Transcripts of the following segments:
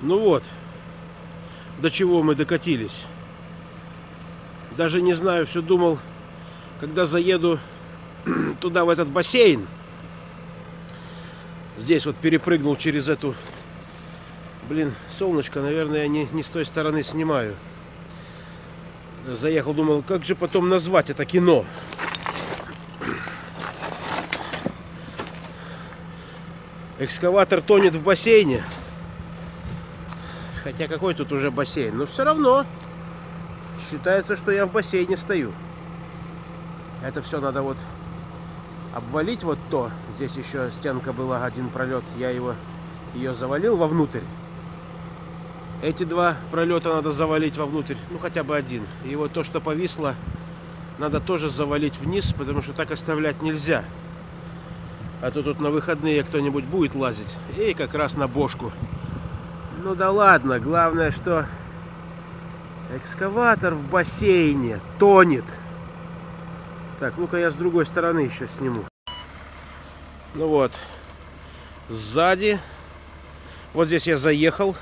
Ну вот, до чего мы докатились. Даже не знаю, все думал, когда заеду туда, в этот бассейн. Здесь вот перепрыгнул через эту... Блин, солнышко, наверное, я не с той стороны снимаю. Заехал, думал, как же потом назвать это кино. Экскаватор тонет в бассейне. Хотя какой тут уже бассейн? Но все равно считается, что я в бассейне стою. Это все надо вот обвалить вот то. Здесь еще стенка была, один пролет. Я ее завалил вовнутрь. Эти два пролета надо завалить вовнутрь. Ну хотя бы один. И вот то, что повисло, надо тоже завалить вниз, потому что так оставлять нельзя. А то тут на выходные кто-нибудь будет лазить. И как раз на бошку. Ну да ладно, главное, что экскаватор в бассейне тонет. Так, ну-ка я с другой стороны еще сниму. Ну вот, сзади. Вот здесь я заехал.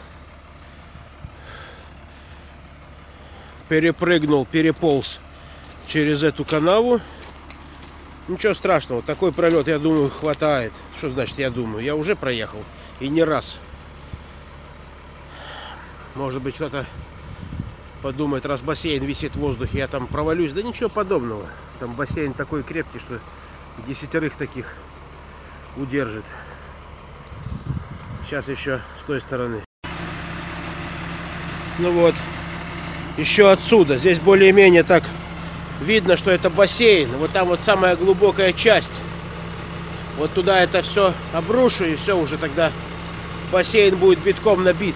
Перепрыгнул, переполз через эту канаву. Ничего страшного, такой пролет, я думаю, хватает. Что значит я думаю? Я уже проехал. И не раз. Может быть, кто-то подумает, раз бассейн висит в воздухе, я там провалюсь. Да ничего подобного. Там бассейн такой крепкий, что 10 таких удержит. Сейчас еще с той стороны. Ну вот, еще отсюда. Здесь более-менее так видно, что это бассейн. Вот там вот самая глубокая часть. Вот туда это все обрушу, и все, уже тогда бассейн будет битком набит.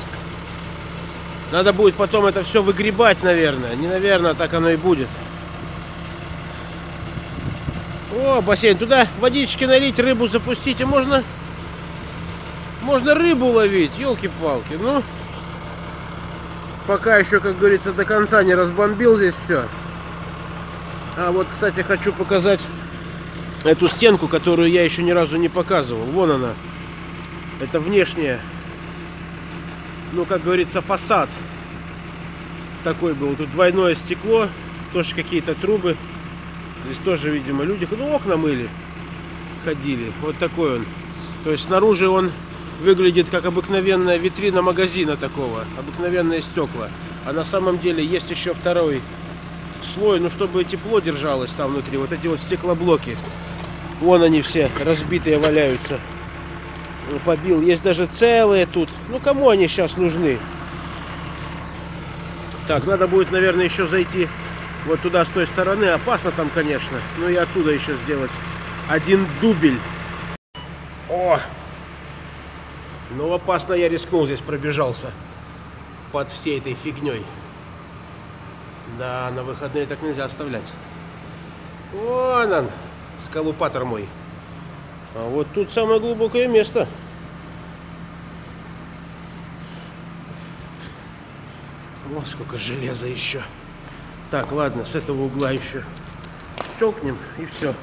Надо будет потом это все выгребать, наверное. Не наверное, так оно и будет. О, бассейн. Туда водички налить, рыбу запустить. И можно рыбу ловить. Ёлки-палки. Ну, пока еще, как говорится, до конца не разбомбил здесь все. А вот, кстати, хочу показать эту стенку, которую я еще ни разу не показывал. Вон она. Это внешняя. Ну, как говорится, фасад такой был. Тут двойное стекло, тоже какие-то трубы. Здесь тоже, видимо, люди, ну, окна мыли, ходили. Вот такой он. То есть снаружи он выглядит как обыкновенная витрина магазина такого. Обыкновенные стекла. А на самом деле есть еще второй слой, ну, чтобы тепло держалось там внутри. Вот эти вот стеклоблоки. Вон они все разбитые валяются. Побил. Есть даже целые тут. Ну, кому они сейчас нужны? Так, надо будет, наверное, еще зайти вот туда с той стороны. Опасно там, конечно. Ну и оттуда еще сделать один дубель. О! Ну, опасно, я рискнул, здесь пробежался под всей этой фигней. Да, на выходные так нельзя оставлять. Вон он, скалупатор мой. А вот тут самое глубокое место. Вот сколько железа еще. Так, ладно, с этого угла еще щелкнем и все.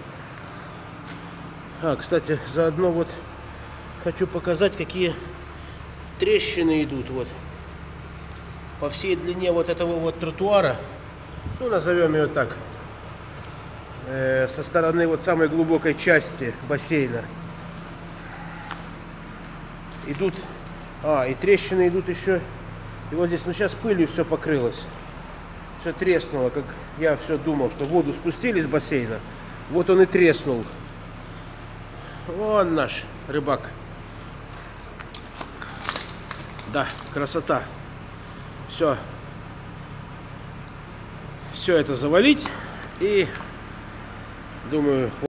А, кстати, заодно вот хочу показать, какие трещины идут вот по всей длине вот этого вот тротуара. Ну, назовем ее так. Со стороны вот самой глубокой части бассейна идут, и трещины идут еще, и вот здесь, ну, сейчас пылью все покрылось, все треснуло, как я все думал, что воду спустили с бассейна, вот он и треснул. Вон наш рыбак. Да, красота. Все это завалить, и думаю,